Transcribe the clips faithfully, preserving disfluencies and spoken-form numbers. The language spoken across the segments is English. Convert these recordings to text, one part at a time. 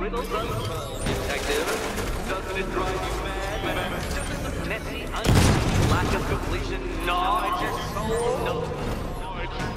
riddles unsolved, detective. Doesn't it drive you mad? Doesn't the messy, unseen lack of completion gnaw at your soul? No. No, it's...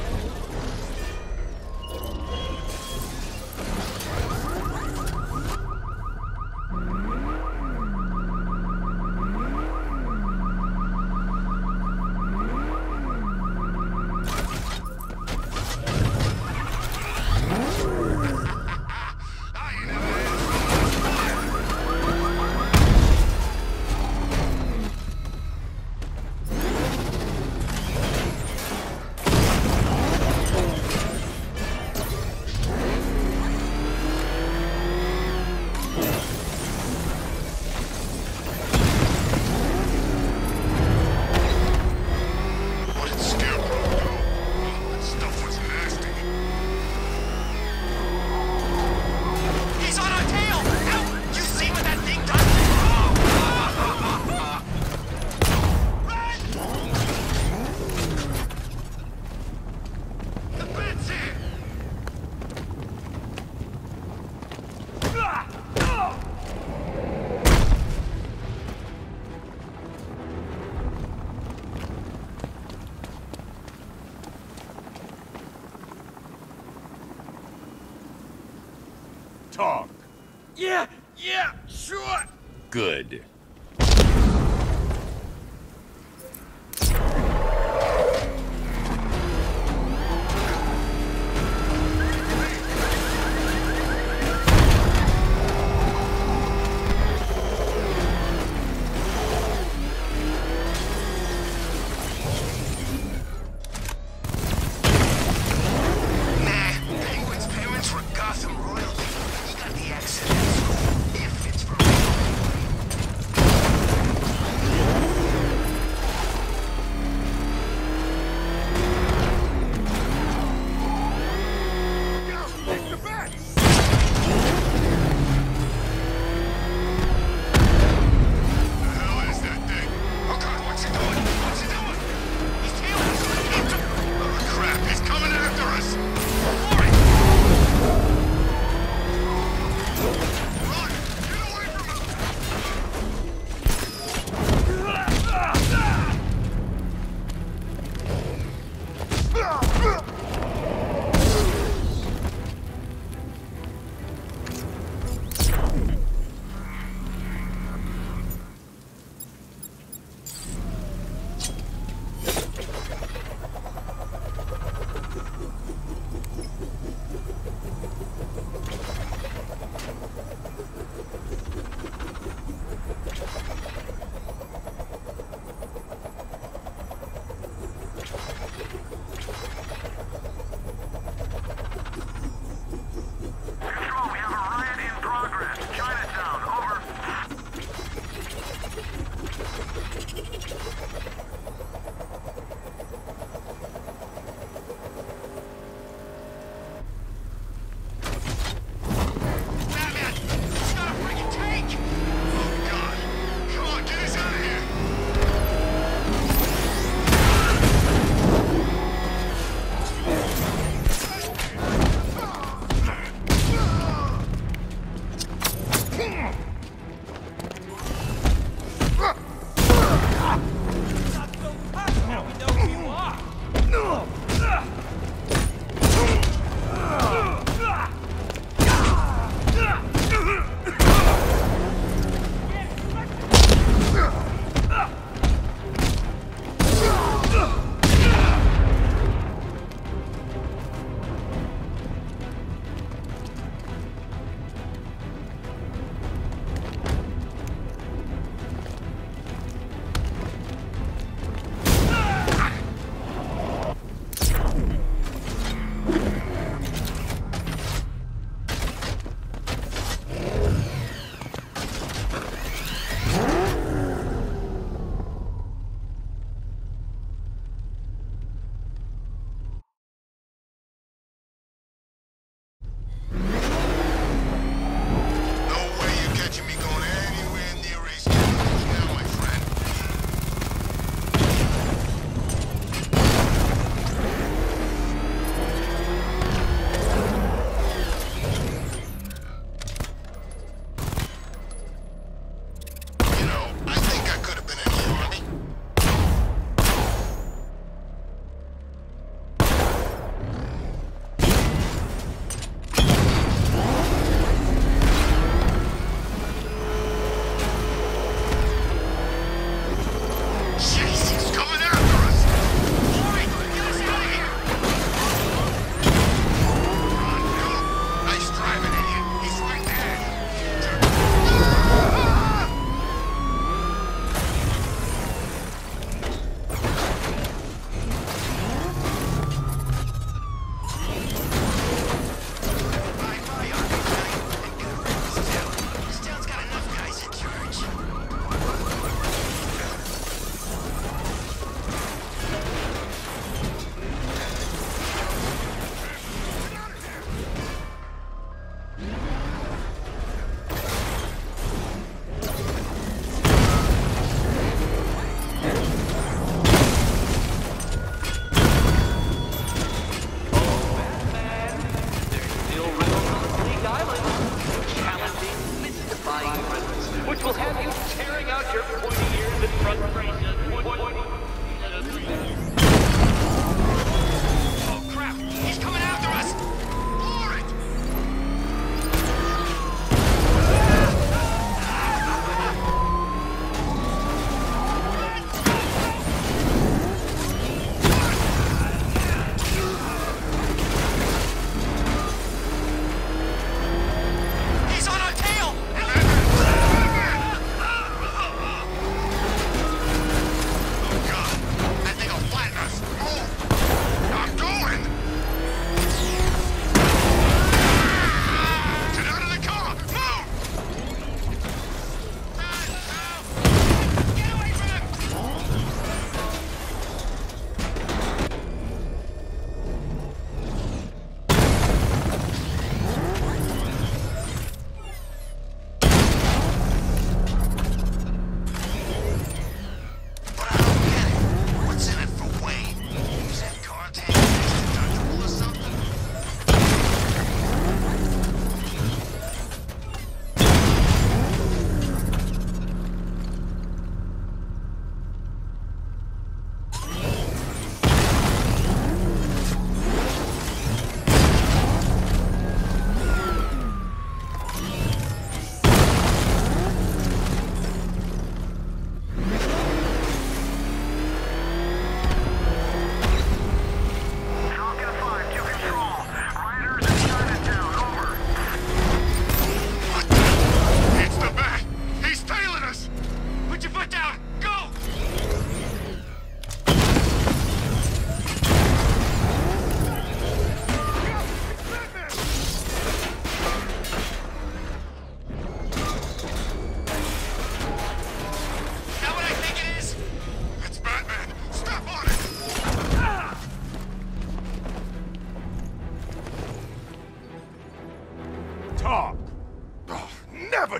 Talk. Yeah, yeah, sure. Good.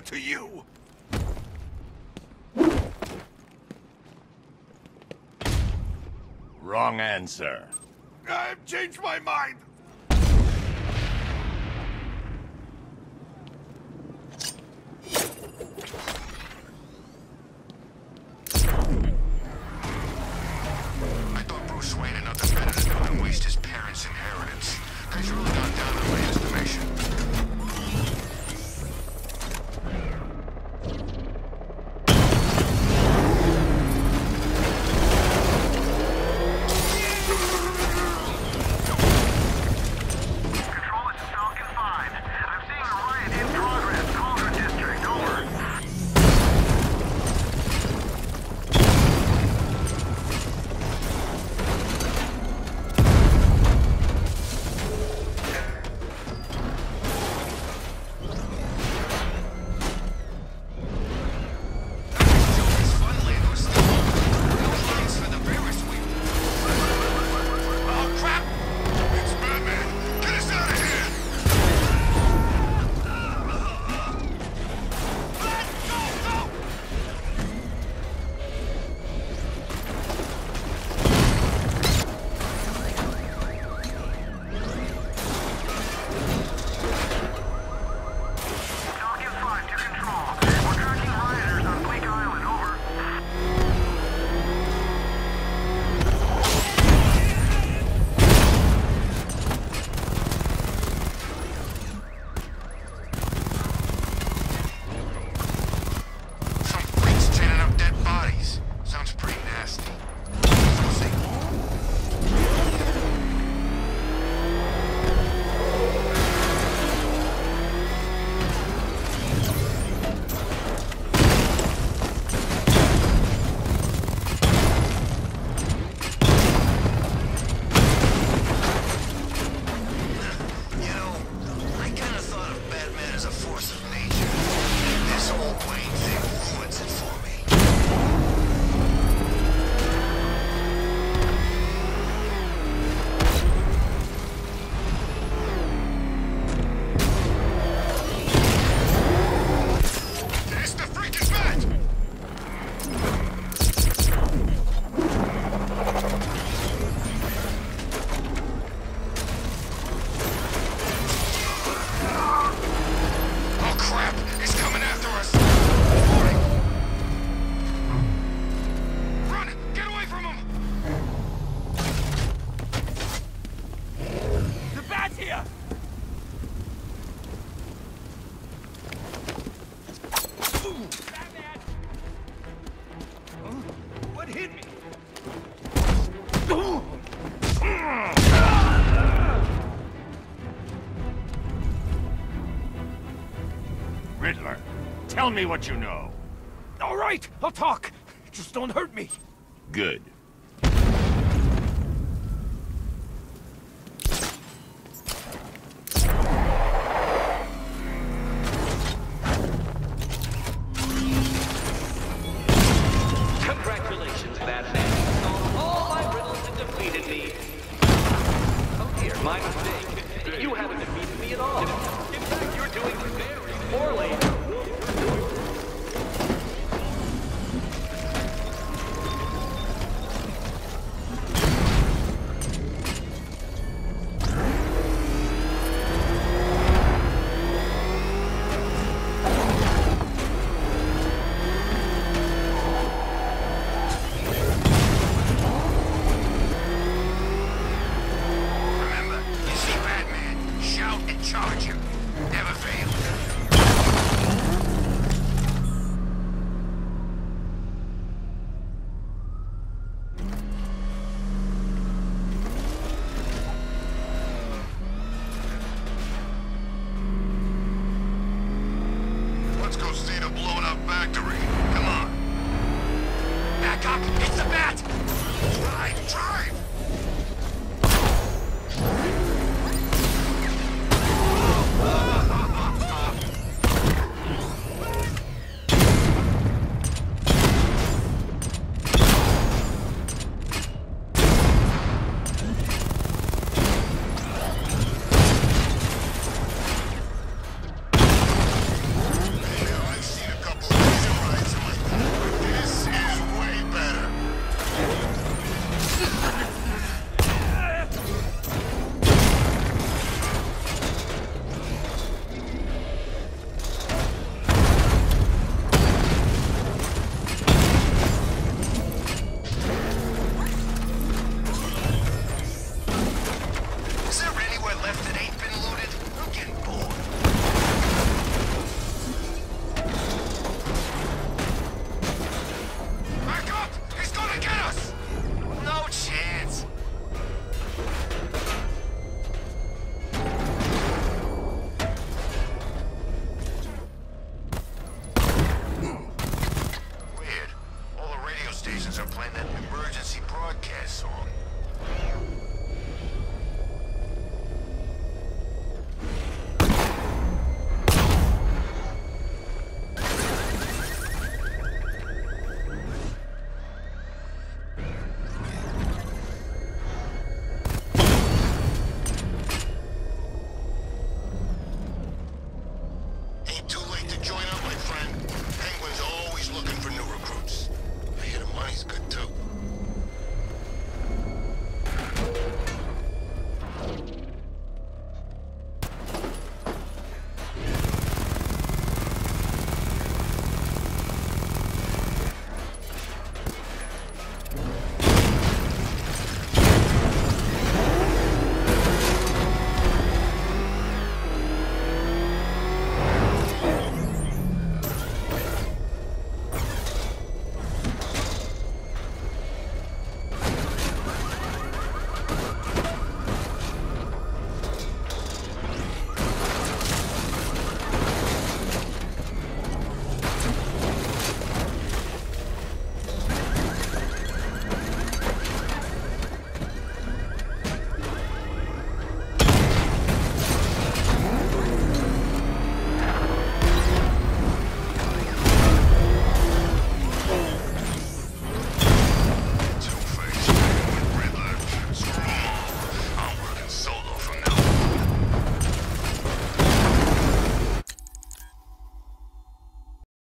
to you. Wrong answer. I've changed my mind. I thought Bruce Wayne had nothing better to do than waste his parents' inheritance. Guy's really gone down in my estimation. Control, this is Falcon five. I'm seeing a riot in progress. Calder District, over. Joey's Funland was still on. No lines for the Ferris wheel. Oh, crap! It's Batman. Get us out of here. Falcon five to Control. We're tracking rioters on Bleak Island, over. Some freaks chaining up dead bodies. Sounds pretty nasty. We'll see. You know, I kind of thought of Batman as a force of nature. This whole Wayne thing ruins it for me. It's the freaking bat! Oh crap! It's coming after us! Warning! Run! Get away from him! The bat's here. Batman. Huh? What hit me? Riddler, tell me what you know. All right, I'll talk. Just don't hurt me. Good. Congratulations, Batman. You solved all my riddles and defeated me. Oh dear, my mistake. You haven't defeated me at all.